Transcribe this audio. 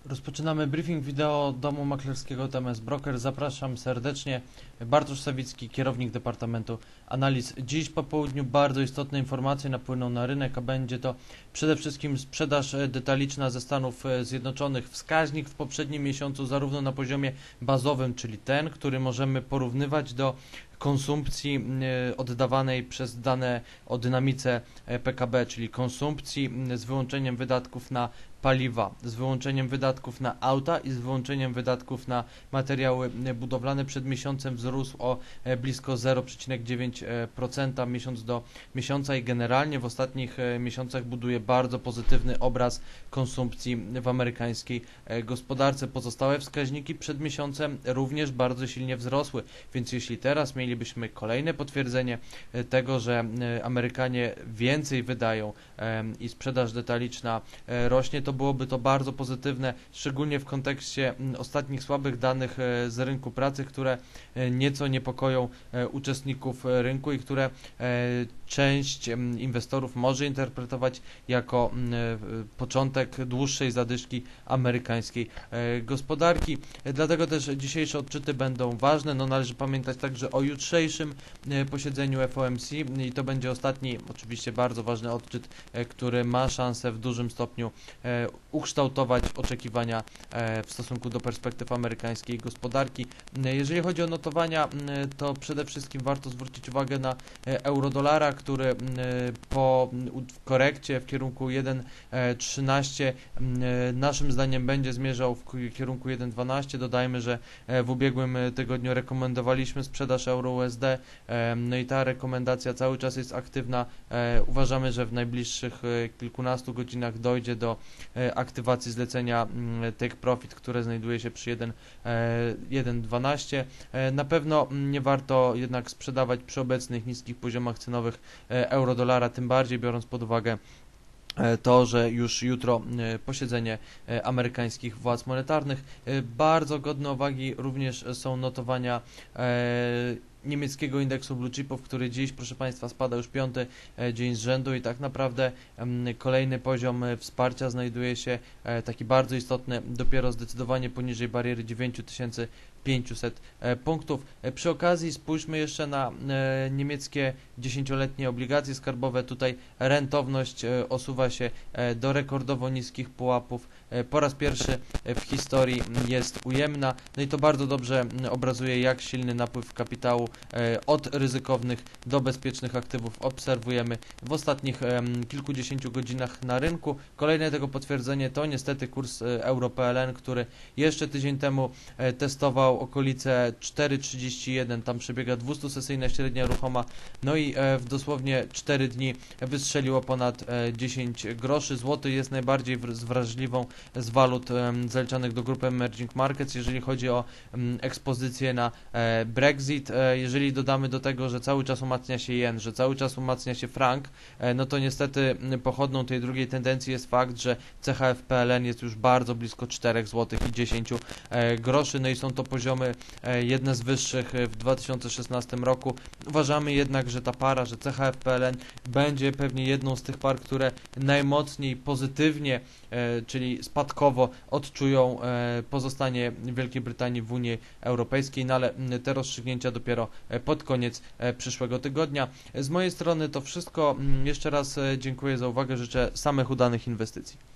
Rozpoczynamy briefing wideo domu maklerskiego TMS Broker. Zapraszam serdecznie. Bartosz Sawicki, kierownik Departamentu Analiz. Dziś po południu bardzo istotne informacje napłyną na rynek, a będzie to przede wszystkim sprzedaż detaliczna ze Stanów Zjednoczonych. Wskaźnik w poprzednim miesiącu zarówno na poziomie bazowym, czyli ten, który możemy porównywać do konsumpcji oddawanej przez dane o dynamice PKB, czyli konsumpcji z wyłączeniem wydatków na paliwa, z wyłączeniem wydatków na auta i z wyłączeniem wydatków na materiały budowlane przed miesiącem wzrósł o blisko 0,9% miesiąc do miesiąca i generalnie w ostatnich miesiącach buduje bardzo pozytywny obraz konsumpcji w amerykańskiej gospodarce. Pozostałe wskaźniki przed miesiącem również bardzo silnie wzrosły, więc jeśli teraz mielibyśmy kolejne potwierdzenie tego, że Amerykanie więcej wydają i sprzedaż detaliczna rośnie, to byłoby to bardzo pozytywne, szczególnie w kontekście ostatnich słabych danych z rynku pracy, które nieco niepokoją uczestników rynku i które część inwestorów może interpretować jako początek dłuższej zadyszki amerykańskiej gospodarki. Dlatego też dzisiejsze odczyty będą ważne. Należy pamiętać także o jutrzejszym posiedzeniu FOMC i to będzie ostatni, oczywiście bardzo ważny odczyt, który ma szansę w dużym stopniu ukształtować oczekiwania w stosunku do perspektyw amerykańskiej gospodarki. Jeżeli chodzi o notowania, to przede wszystkim warto zwrócić uwagę na euro-dolara, który po korekcie w kierunku 1,13 naszym zdaniem będzie zmierzał w kierunku 1,12. Dodajmy, że w ubiegłym tygodniu rekomendowaliśmy sprzedaż euro-USD, no i ta rekomendacja cały czas jest aktywna. Uważamy, że w najbliższych kilkunastu godzinach dojdzie do aktywacji zlecenia Take Profit, które znajduje się przy 1,12. Na pewno nie warto jednak sprzedawać przy obecnych niskich poziomach cenowych euro-dolara, tym bardziej biorąc pod uwagę to, że już jutro posiedzenie amerykańskich władz monetarnych. Bardzo godne uwagi również są notowania niemieckiego indeksu blue chipów, który dziś, proszę Państwa, spada już piąty dzień z rzędu i tak naprawdę kolejny poziom wsparcia znajduje się taki bardzo istotny, dopiero zdecydowanie poniżej bariery 9500 punktów. Przy okazji spójrzmy jeszcze na niemieckie 10-letnie obligacje skarbowe. Tutaj rentowność osuwa się do rekordowo niskich pułapów. Po raz pierwszy w historii jest ujemna, no i to bardzo dobrze obrazuje, jak silny napływ kapitału od ryzykownych do bezpiecznych aktywów obserwujemy w ostatnich kilkudziesięciu godzinach na rynku. Kolejne tego potwierdzenie to niestety kurs euro-PLN, który jeszcze tydzień temu testował okolice 4,31, tam przebiega 200-sesyjna średnia ruchoma, no i w dosłownie 4 dni wystrzeliło ponad 10 groszy. Złoty jest najbardziej wrażliwą z walut zaliczanych do grupy Emerging Markets, jeżeli chodzi o ekspozycję na Brexit. Jeżeli dodamy do tego, że cały czas umacnia się jen, że cały czas umacnia się frank, no to niestety pochodną tej drugiej tendencji jest fakt, że CHF PLN jest już bardzo blisko 4 zł i 10 groszy, no i są to poziomy jedne z wyższych w 2016 roku. Uważamy jednak, że ta para, że CHF PLN będzie pewnie jedną z tych par, które najmocniej pozytywnie, czyli spadkowo odczują pozostanie Wielkiej Brytanii w Unii Europejskiej, no ale te rozstrzygnięcia dopiero pod koniec przyszłego tygodnia. Z mojej strony to wszystko. Jeszcze raz dziękuję za uwagę, życzę samych udanych inwestycji.